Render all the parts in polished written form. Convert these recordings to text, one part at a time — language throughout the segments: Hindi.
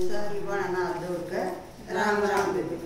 सारी बना जोड़कर राम राम बेबे।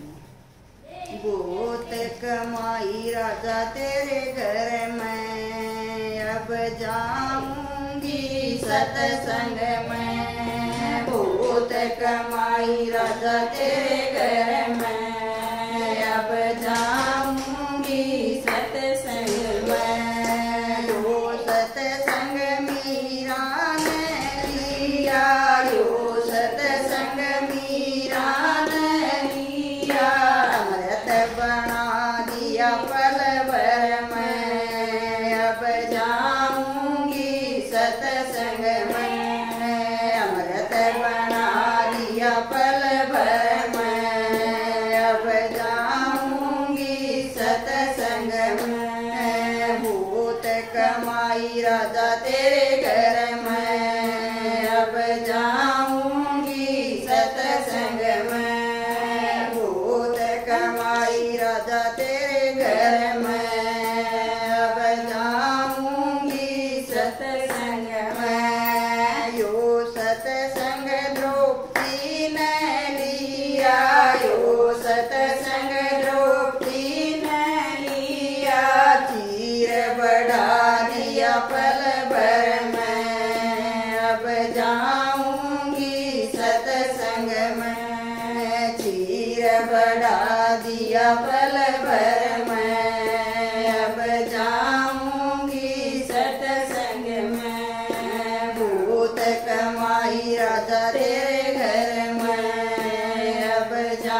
बहुत कमाई राजा तेरे घर में, अब जाऊंगी सत्संग में। बहुत कमाई राजा तेरे घर में, अब जाऊंगी सत्संग में। यो सत्संग मीरा ने लिया, यो सत्संग मीरा ने लिया। अमृत बना दिया पल भर में, अब जाऊंगी सत्संग में। अमृत बना दिया पल भर में, अब जाऊंगी सत्संग में। बहुत कमाई राजा तेरे घर में, अब जाऊंगी सत्संग में। बहुत कमाई राजा तेरे घर में, अब जाऊंगी सत्संग में। यो सत्संग द्रौपदी ने लिया, यो सत्संग द्रौपदी ने लिया। चीर बढ़ा दिया पल भर में, अब जाऊंगी सत्संग में। चीर बढ़ा दिया पल भर में, अब जाऊंगी सत्संग में। बहुत कमाई राजा तेरे घर में, अब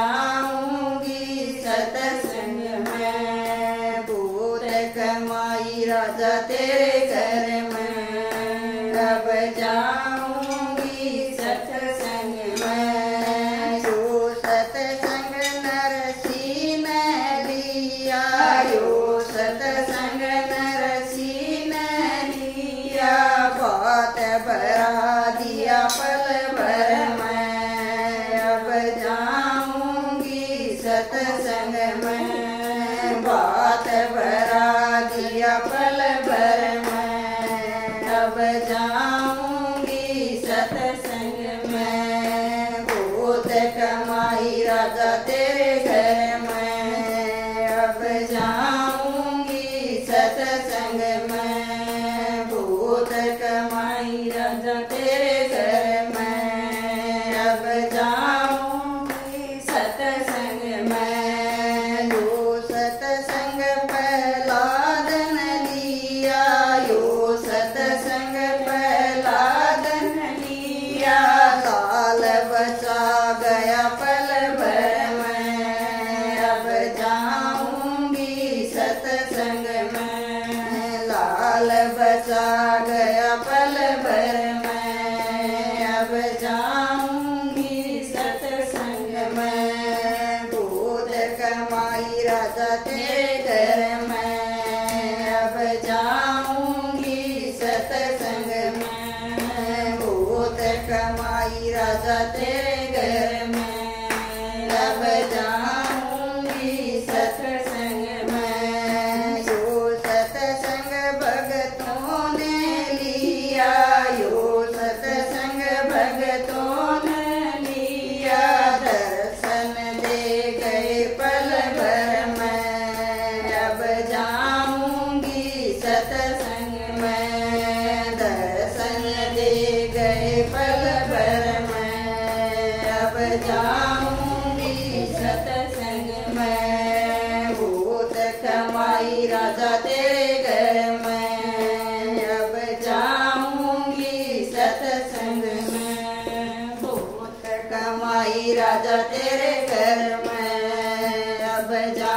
जाऊंगी सत्संग में। बहुत कमाई राजा तेरे घर में, अब जाऊंगी सत्संग में। यो सत्संग नरसी ने लिया, यो सत्संग नरसी ने लिया। बात बढ़ा दिया पल भर में, अब जाऊंगी सत्संग में। बात बढ़ा दिया पल भर में, अब जाऊंगी सत्संग में। बहुत कमाई राजा तेरे घर में, अब जाऊंगी सत्संग में। बहुत कमाई राजा तेरे घर में, अब जाऊंगी सत्संग में। यो सत्संग प्रहलाद ने लिया, यो सत्संग प्रहलाद ने लिया। लाल बचा गया पल भर में, अब जाऊंगी सत्संग में। लाल बचा गया पल भर में, अब जाऊंगी सत्संग में। बहुत कमाई राजा तेरे घर में, अब जाऊंगी सत्संग में। बहुत कमाई राजा तेरे घर में, अब जाऊंगी सत्संग में। यो सत्संग भगतों ने लिया, यो सत्संग भगतों ने लिया। दर्शन दे गए पल भर में, अब जाऊंगी सत्संग में। दर्शन दे गए पल भर में, अब जाऊंगी सत्संग में। बहुत कमाई राजा तेरे घर में, अब जाऊंगी सत्संग में। बहुत कमाई राजा तेरे घर में, अब